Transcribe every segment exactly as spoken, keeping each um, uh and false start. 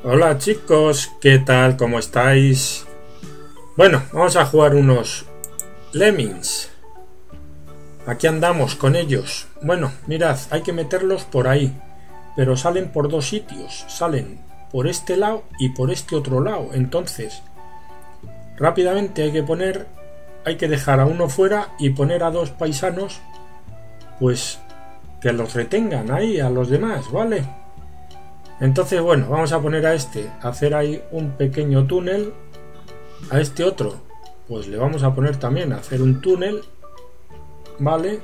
Hola chicos, ¿qué tal? ¿Cómo estáis? Bueno, vamos a jugar unos Lemmings. Aquí andamos con ellos. Bueno, mirad, hay que meterlos por ahí, pero salen por dos sitios. Salen por este lado y por este otro lado. Entonces, rápidamente hay que poner, hay que dejar a uno fuera y poner a dos paisanos, pues que los retengan ahí a los demás, ¿vale? Entonces, bueno, vamos a poner a este, a hacer ahí un pequeño túnel. A este otro, pues le vamos a poner también a hacer un túnel, ¿vale?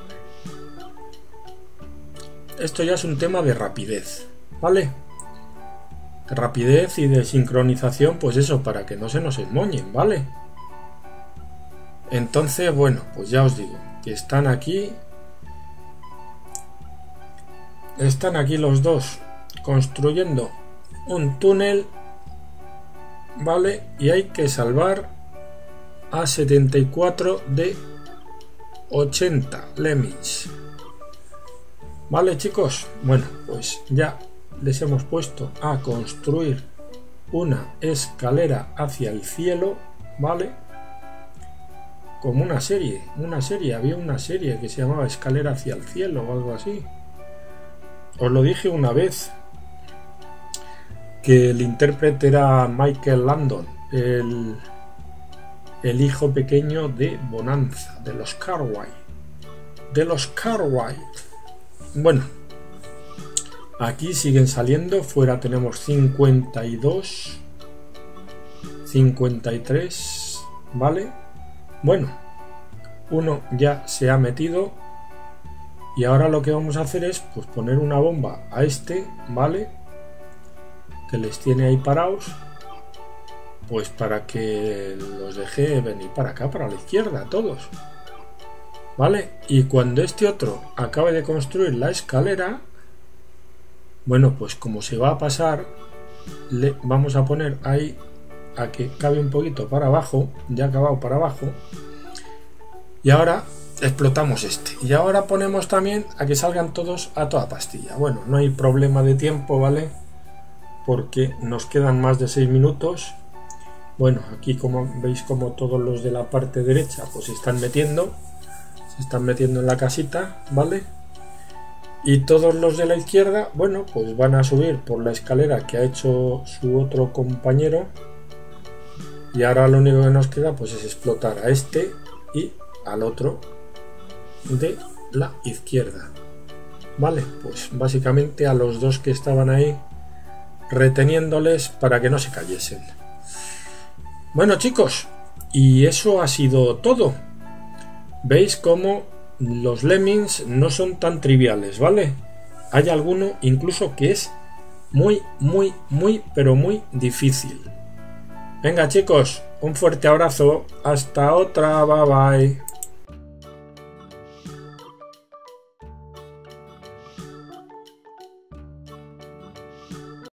Esto ya es un tema de rapidez, ¿vale? De rapidez y de sincronización, pues eso, para que no se nos enmoñen, ¿vale? Entonces, bueno, pues ya os digo, que están aquí. Están aquí los dos construyendo un túnel, vale, y hay que salvar a setenta y cuatro de ochenta Lemmings, vale chicos. Bueno, pues ya les hemos puesto a construir una escalera hacia el cielo, vale, como una serie, una serie, había una serie que se llamaba Escalera hacia el cielo o algo así. Os lo dije una vez, que el intérprete era Michael Landon, el, el hijo pequeño de Bonanza, de los Cartwright, de los Cartwright. Bueno, aquí siguen saliendo, fuera tenemos cincuenta y dos, cincuenta y tres, ¿vale? Bueno, uno ya se ha metido y ahora lo que vamos a hacer es pues poner una bomba a este, ¿vale? Que les tiene ahí parados, pues para que los deje venir para acá, para la izquierda, todos, ¿vale? Y cuando este otro acabe de construir la escalera, bueno, pues como se va a pasar, le vamos a poner ahí a que cabe un poquito para abajo, ya ha acabado para abajo, y ahora explotamos este, y ahora ponemos también a que salgan todos a toda pastilla. Bueno, no hay problema de tiempo, ¿vale? Porque nos quedan más de seis minutos. Bueno, aquí como veis, como todos los de la parte derecha pues se están metiendo, se están metiendo en la casita, ¿vale? Y todos los de la izquierda, bueno, pues van a subir por la escalera que ha hecho su otro compañero. Y ahora lo único que nos queda pues es explotar a este y al otro de la izquierda, ¿vale? Pues básicamente a los dos que estaban ahí, reteniéndoles para que no se cayesen. Bueno chicos, y eso ha sido todo. Veis cómo los Lemmings no son tan triviales, ¿vale? Hay alguno incluso que es muy, muy, muy, pero muy difícil. Venga chicos, un fuerte abrazo, hasta otra, bye bye.